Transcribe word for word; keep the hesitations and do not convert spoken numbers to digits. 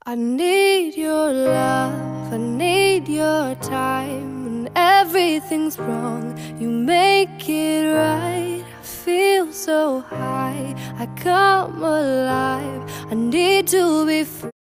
I need your love, I need your time. When everything's wrong, you make it right. I feel so high, I come alive. I need to be free.